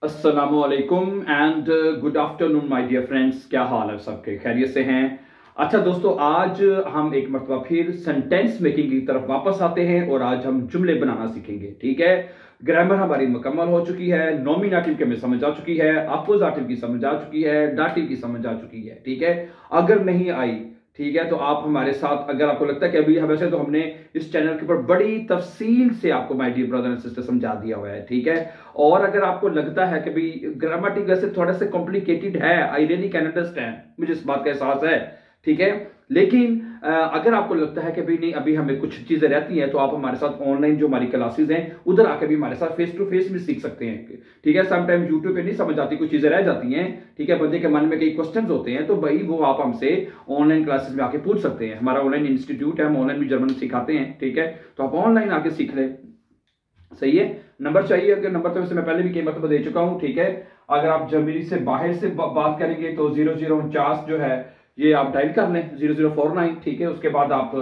अस्सलामुअलैकुम and good afternoon my dear friends. क्या हाल है सबके? खैरियत से हैं? अच्छा दोस्तों, आज हम एक मरतबा फिर सेंटेंस मेकिंग की तरफ वापस आते हैं और आज हम जुमले बनाना सीखेंगे। ठीक है, ग्रामर हमारी मुकम्मल हो चुकी है, नॉमिनेटिव की हमें समझ आ चुकी है, अपोजिटिव की समझ आ चुकी है, डाटिव की समझ आ चुकी है। ठीक है, अगर नहीं आई, ठीक है, तो आप हमारे साथ, अगर आपको लगता है कि अभी वैसे तो हमने इस चैनल के ऊपर बड़ी तफसील से आपको my dear brother and sister समझा दिया हुआ है। ठीक है, और अगर आपको लगता है कि भाई ग्रामेटिक वैसे थोड़ा सा कॉम्प्लिकेटेड है, आई रियली कैन अंडरस्टैंड, मुझे इस बात का एहसास है। ठीक है, लेकिन अगर आपको लगता है कि भाई नहीं, अभी हमें कुछ चीजें रहती हैं, तो आप हमारे साथ ऑनलाइन जो हमारी क्लासेस हैं उधर आके भी हमारे साथ फेस टू फेस भी सीख सकते हैं। ठीक है, समटाइम यूट्यूब पे नहीं समझ आती, कुछ चीजें रह जाती हैं। ठीक है, बंदे के मन में कई क्वेश्चंस होते हैं, तो भाई वो आप हमसे ऑनलाइन क्लासेस में आके पूछ सकते हैं। हमारा ऑनलाइन इंस्टीट्यूट है, हम ऑनलाइन भी जर्मन सिखाते हैं। ठीक है, तो आप ऑनलाइन आके सीख ले। सही है, नंबर चाहिए? अगर नंबर तो मैं पहले भी कई मतलब दे चुका हूं। ठीक है, अगर आप जर्मनी से बाहर से बात करेंगे तो 0049 जो है ये आप डायल कर लें, 0049। ठीक है, उसके बाद आप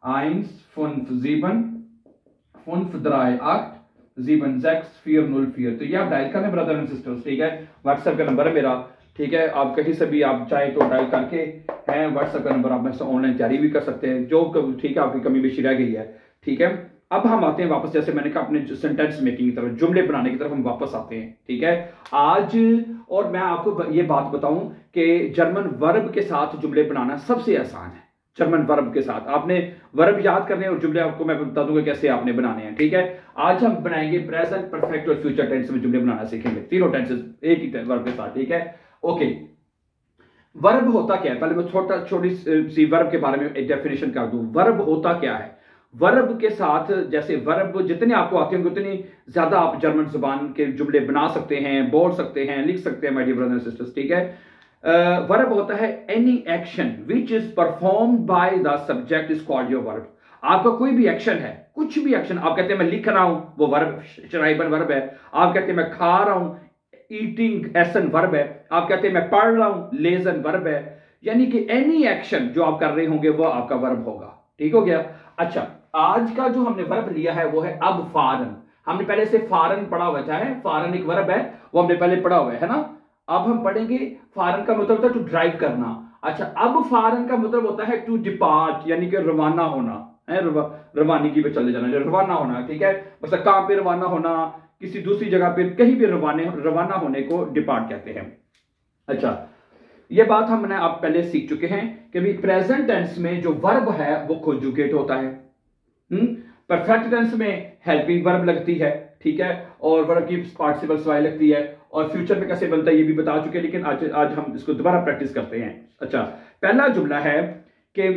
157 तो ये आप डायल कर लें ब्रदर एंड सिस्टर्स। ठीक है, व्हाट्सएप का नंबर है मेरा। ठीक है, आप कहीं से भी आप चाहे तो डायल करके हैं व्हाट्सएप का नंबर, आप मेरे से ऑनलाइन तैयारी भी कर सकते हैं जो ठीक है आपकी कमी बेशी रह गई है। ठीक है, अब हम आते हैं वापस, जैसे मैंने कहा, अपने सेंटेंस मेकिंग की तरफ, जुमले बनाने की तरफ हम वापस आते हैं। ठीक है, आज और मैं आपको ये बात बताऊं कि जर्मन वर्ब के साथ जुमले बनाना सबसे आसान है। जर्मन वर्ब के साथ आपने वर्ब याद करने और जुमले आपको मैं बता दूंगा कैसे आपने बनाने हैं। ठीक है, आज हम बनाएंगे प्रेजेंट, परफेक्ट और फ्यूचर टेंस में जुमले बनाना सीखेंगे, तीनों टेंसेस एक ही वर्ब के साथ। ठीक है, ओके। वर्ब होता क्या है? पहले मैं छोटी सी वर्ब के बारे में एक डेफिनेशन कर दूं। वर्ब होता क्या है? वर्ब के साथ, जैसे वर्ब जितने आपको आते होंगे उतनी ज्यादा आप जर्मन जुबान के जुमले बना सकते हैं, बोल सकते हैं, लिख सकते हैं my dear brothers and sisters. ठीक है, वर्ब होता है any action which is performed by the subject is called your verb. आपका कोई भी एक्शन है, कुछ भी एक्शन, आप कहते हैं मैं लिख रहा हूं, वो वर्ब, श्राइबन वर्ब है। आप कहते हैं मैं खा रहा हूं, ईटिंग एसन वर्ब है। आप कहते हैं मैं पढ़ रहा हूं, लेजन वर्ब है। यानी कि एनी एक्शन जो आप कर रहे होंगे वो आपका वर्ब होगा। ठीक हो गया? अच्छा, आज का जो हमने वर्ब लिया है वो है अब फारन। हमने पहले से फारन पढ़ा हुआ है, फारन एक वर्ब है, वो हमने पहले पढ़ा हुआ है ना। अब हम पढ़ेंगे फारन का मतलब होता है टू ड्राइव करना। अच्छा, अब फारन का मतलब होता है टू डिपार्ट, यानी कि रवाना होना है, रवानगी पे चले जाना, रवाना होना। ठीक है, मतलब कहां पे रवाना होना, किसी दूसरी जगह पे कहीं भी रवाना होने को डिपार्ट कहते हैं। अच्छा, ये बात हमने आप पहले सीख चुके हैं कि भी प्रेजेंट टेंस में जो वर्ब है वो कॉन्जुगेट होता है। परफेक्ट टेंस में हेल्पिंग वर्ब लगती है। ठीक है, और वर्ब की पार्टिसिपल वाई लगती है। और फ्यूचर में कैसे बनता है ये भी बता चुके हैं, लेकिन आज हम इसको दोबारा प्रैक्टिस करते हैं। अच्छा, पहला जुमला है कि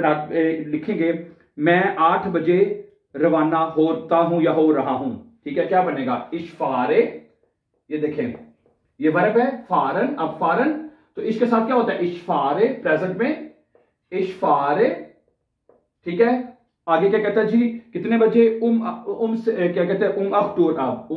लिखेंगे मैं 8 बजे रवाना होता हूं या हो रहा हूं। ठीक है, क्या बनेगा? इशफारे, ये देखें ये वर्ब है फारन। अब फारन तो इसके साथ क्या होता है? इशफारे, प्रेजेंट में इशफारे। ठीक है, आगे क्या कहता है जी? कितने बजे? से क्या कहते हैं? अख्टूर अब,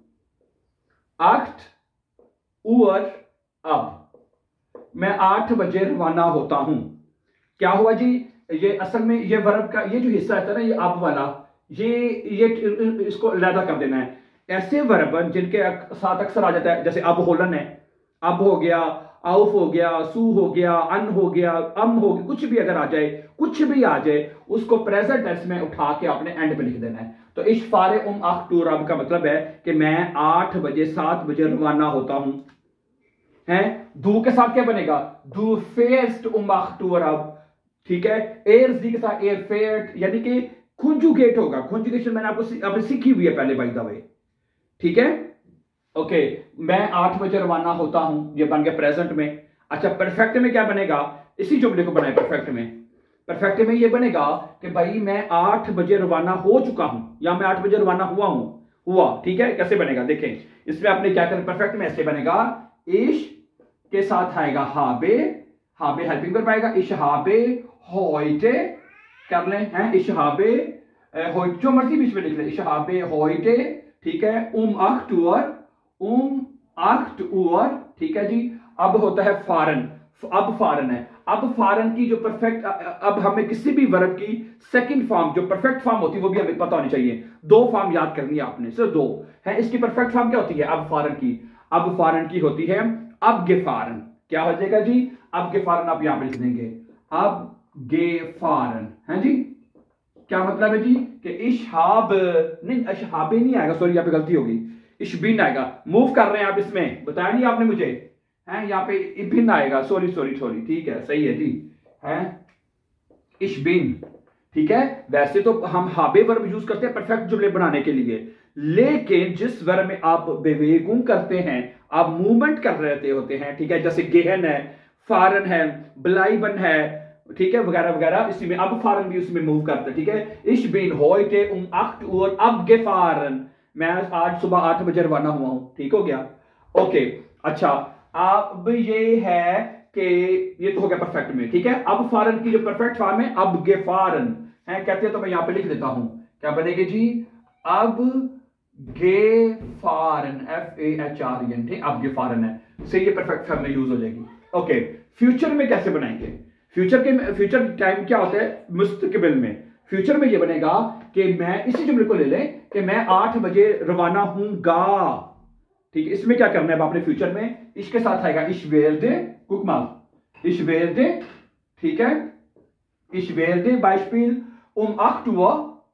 अख्ट उर अब, मैं 8 बजे रवाना होता हूं। क्या हुआ जी? ये असल में ये वर्ब का ये जो हिस्सा है ना, ये अब वाला, ये इसको अलग कर देना है। ऐसे वर्ब जिनके साथ अक्सर आ जाता है, जैसे अब होलन है, अब हो गया, आउफ हो गया, सू हो गया, अन हो गया, अम हो गया, कुछ भी अगर आ जाए, कुछ भी आ जाए, उसको प्रेजेंट टेंस में उठा के आपने एंड पे लिख देना है। तो इशफारे अख्तूर अब का मतलब है कि मैं 8 बजे 7 बजे रवाना होता हूं। हैं, दू के साथ क्या बनेगा? दू फेस्ट अख्तूर अब। ठीक है, एयर जी के साथ एयर फेट, यानी कि कॉन्जुगेट होगा। कॉन्जुगेशन मैंने आपको सीखी हुई है पहले बाय द वे। ठीक है, ओके, मैं 8 बजे रवाना होता हूं, ये बन गया प्रेजेंट में। अच्छा, परफेक्ट में क्या बनेगा? इसी जुमले को बनाए परफेक्ट में। परफेक्ट में ये बनेगा कि भाई मैं 8 बजे रवाना हो चुका हूं या मैं 8 बजे रवाना हुआ। ठीक है, कैसे बनेगा देखें। इसमें आपने क्या करना? परफेक्ट में ऐसे बनेगा, इश के साथ आएगा हाबे, हाबे हेल्पिंग वर्ब आएगा, इश हाबे होइटे कर लें, हैं, इश हाबे होइटे, जो मर्जी बीच में लिख लें, इश हाबे होइटे। ठीक है, आख्ट उर। ठीक है जी, अब होता है फारन। अब फारन है, अब फारन की जो परफेक्ट, अब हमें किसी भी वर्ब की सेकंड फॉर्म जो परफेक्ट फॉर्म होती है वो भी हमें पता होनी चाहिए। 2 फॉर्म याद करनी है आपने, सिर्फ 2 है। इसकी परफेक्ट फॉर्म क्या होती है अब फारन की? अब फारन की होती है अब गेफारन। क्या हो जाएगा जी? अब गेफारन आप यहां पर लिख देंगे, अब गेफारन है जी। क्या मतलब है जी कि इशहाब नहीं, इशहाबे नहीं आएगा, सॉरी यहाँ पे गलती होगी, इशबिन आएगा। मूव कर रहे हैं आप, इसमें बताया नहीं आपने मुझे, है यहाँ पे इबिन आएगा, सॉरी सॉरी सॉरी, ठीक है सही है जी, है इशबिन, ठीक है। वैसे तो हम हाबे वर्ब यूज करते हैं परफेक्ट जुमले बनाने के लिए, लेकिन जिस वर्ब में आप बेवेगुम करते हैं, आप मूवमेंट कर रहे होते हैं, ठीक है, जैसे गेहन है, फारन है, ब्लाइबन है, ठीक है, वगैरह वगैरह, इसी में अब फारन भी उसमें मूव करते हैं, ठीक है। इश बिन होइटे अक्ट और अब गे फारन, मैं आज सुबह 8 बजे रवाना हुआ हूं, ठीक हो गया, ओके। अच्छा, अब ये है कि ये तो हो गया परफेक्ट में, ठीक है। अब फारन की जो परफेक्ट फॉर्म है अब गे फारन है, कहते हैं तो मैं यहां पे लिख देता हूं, क्या बनेगी जी? अब गे फारन, FAHREN, ठीक, अब गे फारन है, से ये परफेक्ट फॉर्म में यूज हो जाएगी, ओके। फ्यूचर में कैसे बनाएंगे? फ्यूचर टाइम क्या होता है मुस्तकबिल में? फ्यूचर में ये बनेगा कि मैं इसी जुमले को ले लें कि मैं 8 बजे रवाना हूंगा, ठीक है। इसमें क्या करना है आपने फ्यूचर में? इसके साथ आएगा इश वेरदे कुकमाल, इश वेरदे, ठीक है, इश वेरदे बाइस्पिल अक्टुआ,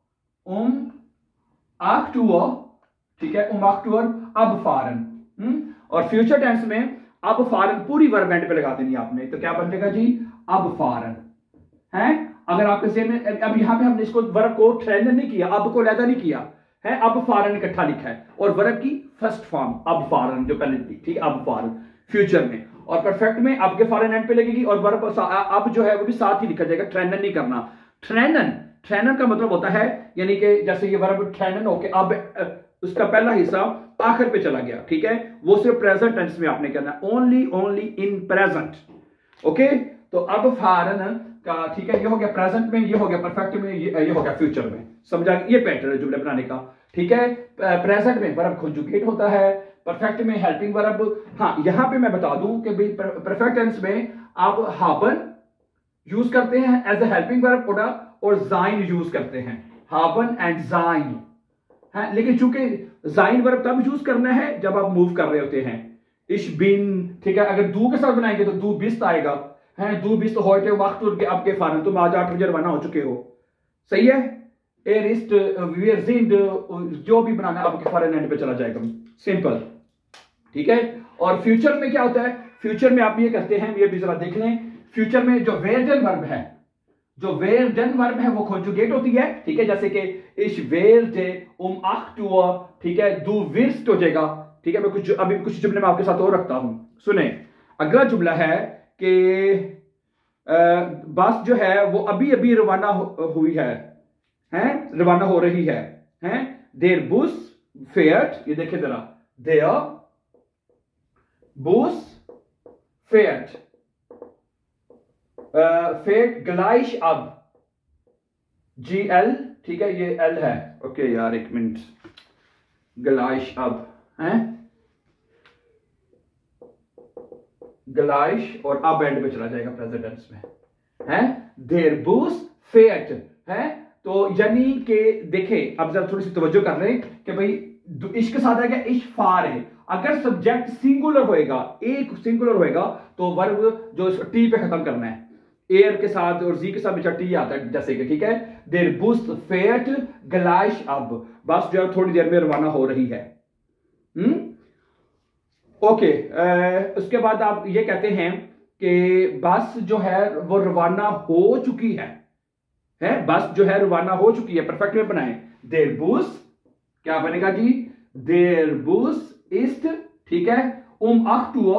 अक्टुआ, ठीक है, अक्टुअर अब फारन, और फ्यूचर टेंस में अब फारन पूरी वर्ब एंड पे लगा देनी आपने, तो क्या बनेगा जी? अब फारन है। अगर आपके सेम में, अब यहां पे हमने इसको वर्ब को ट्रेंड नहीं किया, अब को लैदा नहीं किया है, अब फारन इकट्ठा लिखा है, और वर्ब की फर्स्ट फॉर्म अब फारन जो पहले थी, ठीक है, अब फारन फ्यूचर में, और परफेक्ट में अब के फारन एंड पे लगेगी, और वर्ब अब जो है वो भी साथ ही लिखा जाएगा, ट्रेंडन नहीं करना। ट्रेंडन, ट्रेंडन का मतलब होता है, यानी कि जैसे ये वर्ब ट्रेंडन होके अब उसका पहला हिस्सा आखिर पे चला गया, ठीक है, वो सिर्फ प्रेजेंट टेंस में आपने करना, ओनली इन प्रेजेंट, ओके। तो अब फारन का, ठीक है, ये हो गया प्रेजेंट में, ये हो गया परफेक्ट में, ये हो गया फ्यूचर में, समझा? ये पैटर्न है जुमले बनाने का, ठीक है। प्रेजेंट में वर्ब कॉन्जुगेट होता है, परफेक्ट में हेल्पिंग वर्ब। हाँ, यहां पे मैं बता दूं कि भाई परफेक्ट टेंस में आप हाबन यूज करते हैं एज ए हेल्पिंग वर्ब, और जाइन यूज करते हैं, हाबन एंड जाइन है, लेकिन चूंकि जाइन वर्ब तब यूज करना है जब आप मूव कर रहे होते हैं, इश बिन, ठीक है। अगर दू के साथ बनाएंगे तो दू बिस्त आएगा, है दू बिस्त होते वक्त आपके फारन, तुम आज 8 बजे रवाना हो चुके हो, सही है। एरिस्ट वियरजिंड, जो भी बनाना है आपके फारन एंड पे चला जाएगा, सिंपल, ठीक है। और फ्यूचर में क्या होता है? फ्यूचर में आप ये करते हैं, ये भी जरा देख लें, फ्यूचर में जो वेरडन वर्ब है, जो वेरडन वर्ब है वो कॉन्जुगेट होती है, ठीक है, जैसे कि इश वेरडे अक्टुआ, ठीक है, दू विर्स्ट हो जाएगा, ठीक है। मैं अभी कुछ जुमले में आपके साथ और रखता हूं, सुने। अगला जुमला है कि बस जो है वो अभी अभी रवाना हुई है, रवाना हो रही है, देर बुस फेयर्ट, ये देखिए जरा, देयर बुस फेयर्ट, फेट ग्लाइश अब, GL, ठीक है, ये L है, ओके यार एक मिनट, ग्लाइश अब है, ग्लाइश और अब एंड पे चला जाएगा प्रेजेंट टेंस में, है देर बुस फेट है। तो यानी कि देखे, अब जरा थोड़ी सी तवज्जो कर रहे हैं कि भाई इसके साथ आ गया इश फार है, अगर सब्जेक्ट सिंगुलर होएगा, एक सिंगुलर होएगा, तो वर्ब जो टी पे खत्म करना है, एयर के साथ और जी के साथ बेचा टी आता है, जैसे कि, ठीक है, देर बुस फेट ग्लाइश अब, बस जो है थोड़ी देर में रवाना हो रही है, ओके। उसके बाद आप ये कहते हैं कि बस जो है वो रवाना हो चुकी है, बस जो है रवाना हो चुकी है, परफेक्ट में बनाए, देर बुस, क्या बनेगा जी? देर बुस इस्ट, ठीक है, अक्टुआ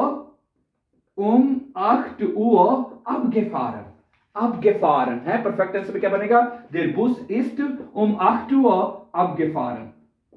अब गेफारन, अब गेफारन है, परफेक्ट टेंस में क्या बनेगा? देर बुस इस्ट अक्टुआ अब गेफारन,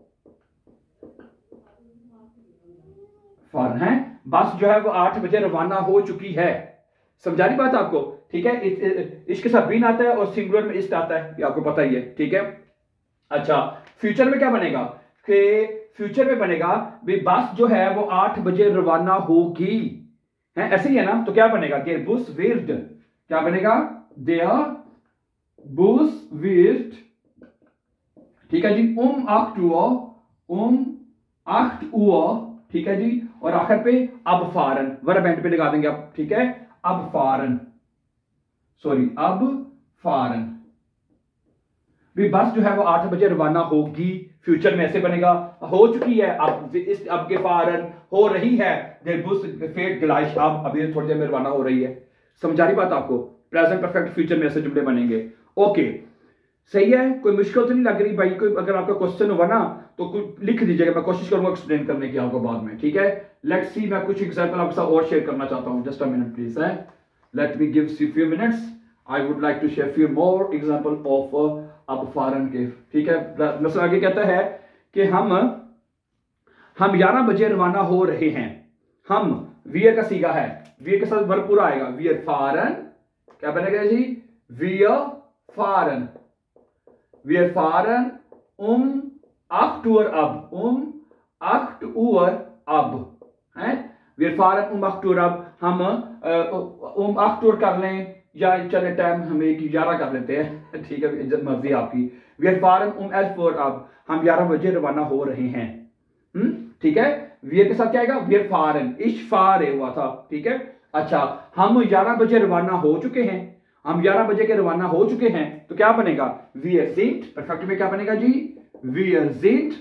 फारन है, बस जो है वो 8 बजे रवाना हो चुकी है, समझा रही बात आपको, ठीक है। इसके साथ बीन आता है और सिंगुलर में इस्ट आता है, ये आपको पता ही है, ठीक है। अच्छा, फ्यूचर में क्या बनेगा कि फ्यूचर में बनेगा भी बस जो है वो 8 बजे रवाना होगी, है ऐसे ही है ना, तो क्या बनेगा? देयर बुस विर्ड, क्या बनेगा? देयर बुस विर्ड, ठीक है जी, अक्टुआ ठीक है जी। और आखिर पे अब फारन, वर्ब एंड पे लगा देंगे आप, ठीक है। अब फारन, सॉरी अब फारन। भी बस जो है वो 8 बजे रवाना होगी, फ्यूचर में ऐसे बनेगा, हो चुकी है अब, इस अब के फारन हो रही है, देर बुस फेट गलाइश, अब अभी थोड़ी देर में रवाना हो रही है। समझा रही बात आपको? प्रेजेंट परफेक्ट, फ्यूचर में ऐसे जुमले बनेंगे। ओके, सही है, कोई मुश्किल तो नहीं लग रही भाई? कोई अगर आपका क्वेश्चन होगा ना तो लिख दीजिएगा, मैं कोशिश करूंगा एक्सप्लेन करने की आपको बाद में, ठीक है। लेट्स सी, मैं कुछ एग्जांपल आपके साथ और शेयर करना चाहता हूं। जस्ट अ मिनट प्लीज, है, let me give few minutes, I would like to share few more example of अब फारन के, ठीक है। मतलब आगे कहता है कि हम 11 बजे रवाना हो रहे हैं। हम, वियर का सीगा है, वियर के साथ वर्ब पूरा आएगा, वियर फारन, क्या बनेगा जी? वियर फारन, wir fahren 8 Uhr ab, 8 Uhr ab, है। wir fahren 8 Uhr ab, हम 8 Uhr कर लें या चले टाइम हम 11 कर लेते हैं, ठीक है, मर्जी आपकी। wir fahren 11 Uhr ab, हम 11 बजे रवाना हो रहे हैं, ठीक है। wir के साथ क्या आएगा? wir fahren, ich fahre हुआ था, ठीक है। अच्छा, हम 11 बजे रवाना हो चुके हैं, हम 11 बजे के रवाना हो चुके हैं, तो क्या बनेगा? wir sind, परफेक्ट में क्या बनेगा जी? wir sind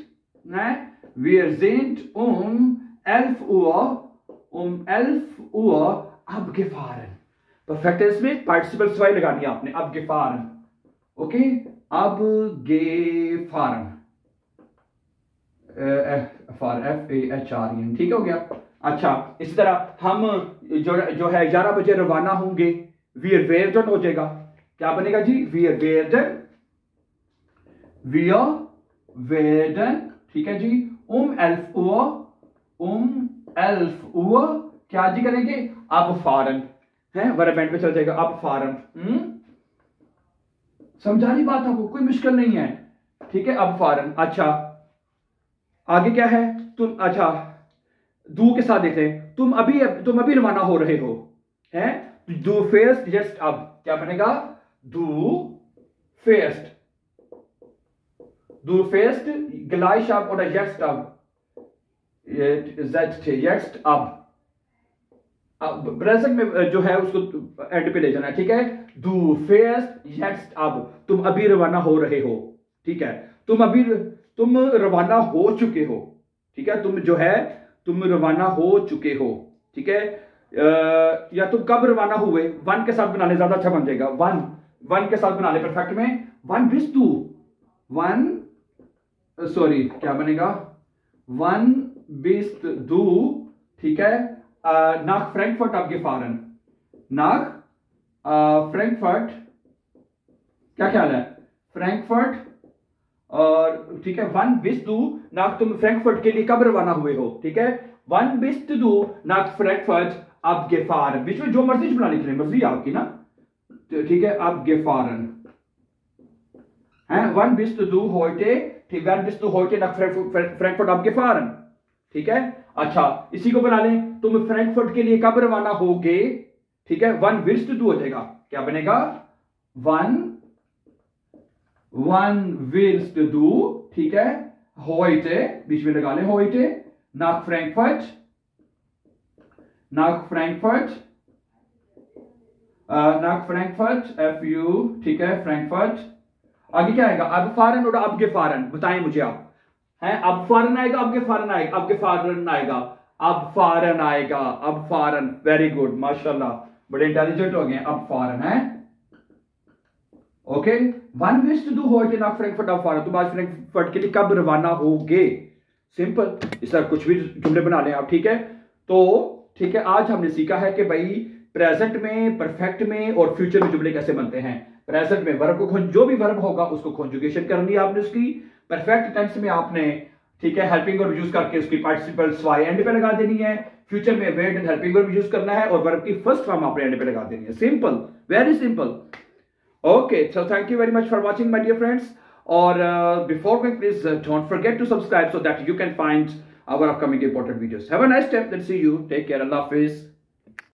11 Uhr abgefahren। Perfect है, इसमें पार्टिसिपल वाई लगानी है आपने, abgefahren, ओके, abgefahren, FAHREN, ठीक हो गया। अच्छा, इसी तरह हम जो है 11 बजे रवाना होंगे, wir werden हो जाएगा, क्या बनेगा जी? wir werden, ठीक है जी। 11 Uhr क्या जी करेंगे? अब फारन, है, वर्ब एंड पे चल जाएगा, अब फारन। समझा रही बात आपको? कोई मुश्किल नहीं है, ठीक है, अब फारन। अच्छा, आगे क्या है? तुम, अच्छा, दू के साथ देखते हैं, तुम अभी रवाना हो रहे हो, हैं। Du fährst jetzt ab, क्या बनेगा? Du fährst gleich ab oder jetzt ab? Jetzt ab, present में जो है उसको एंड पे ले जाना है, ठीक है। Du fährst jetzt ab, तुम अभी रवाना हो रहे हो, ठीक है। तुम रवाना हो चुके हो, ठीक है। तुम रवाना हो चुके हो, ठीक है। या तुम कब रवाना हुए, वन के साथ बना ले, ज्यादा अच्छा बन जाएगा। वन के साथ बना ले परफेक्ट में, वन बिस तू, सॉरी क्या बनेगा? वन बिस दू, ठीक है। नाक फ्रैंकफर्ट abgefahren, नाक फ्रैंकफर्ट, क्या ख्याल है? फ्रैंकफर्ट, और ठीक है, वन बिस दू नाक, तुम फ्रैंकफर्ट के लिए कब रवाना हुए हो, ठीक है। वन बिस दू नाक फ्रैंकफर्ट abgefahren, बीच में जो मर्जी जुमला लिख रहे, मर्जी आपकी ना, ठीक है। abgefahren है, वन बिस दू heute, ठीक, वन बिस दू heute nach फ्रैंकफर्ट abgefahren, ठीक है। अच्छा, इसी को बना लें, तुम फ्रैंकफर्ट के लिए कब रवाना होगे, ठीक है। वन विल्स्ट दू हो जाएगा, क्या बनेगा? वन विल्स्ट दू, ठीक है। heute, बीच में लगा लें heute, nach Frankfurt, FU, ठीक है, फ्रैंकफर्ट। आगे क्या आएगा? अब फारन और अब गेफारन, बताएं मुझे आप, हैं। अब फारन आएगा, अब गेफारन आएगा, अब गेफारन आएगा, अब फारन आएगा, अब फारन। वेरी गुड, माशाल्लाह, बड़े इंटेलिजेंट हो गए। अब फारन है, ओके। वन विश टू डू heute nach Frankfurt अब फारन, तुम आज फ्रैंकफर्ट के लिए कब रवाना होगे, सिंपल। इस तरह कुछ भी जुमले बना लें आप, ठीक है। तो ठीक है, आज हमने सीखा है कि भाई प्रेजेंट में, परफेक्ट में और फ्यूचर में जुमले कैसे बनते हैं। प्रेजेंट में वर्ब को, जो भी वर्ब होगा उसको कॉन्जुगेशन करनी है आपने उसकी। परफेक्ट टेंस में आपने, ठीक है, हेल्पिंग वर्ब यूज करके उसकी पार्टिसिपल्स वाई एंड पे लगा देनी है। फ्यूचर में वेट एंड हेल्पिंग वर्ब यूज करना है और वर्ब की फर्स्ट फॉर्म आपने एंड पे लगा देनी है। Simple, very simple. Okay, so thank you very much for watching my dear friends. और before going, please don't forget to subscribe so that you can find our upcoming important videos. Have a nice time. Let's see you. Take care. Allah Hafiz.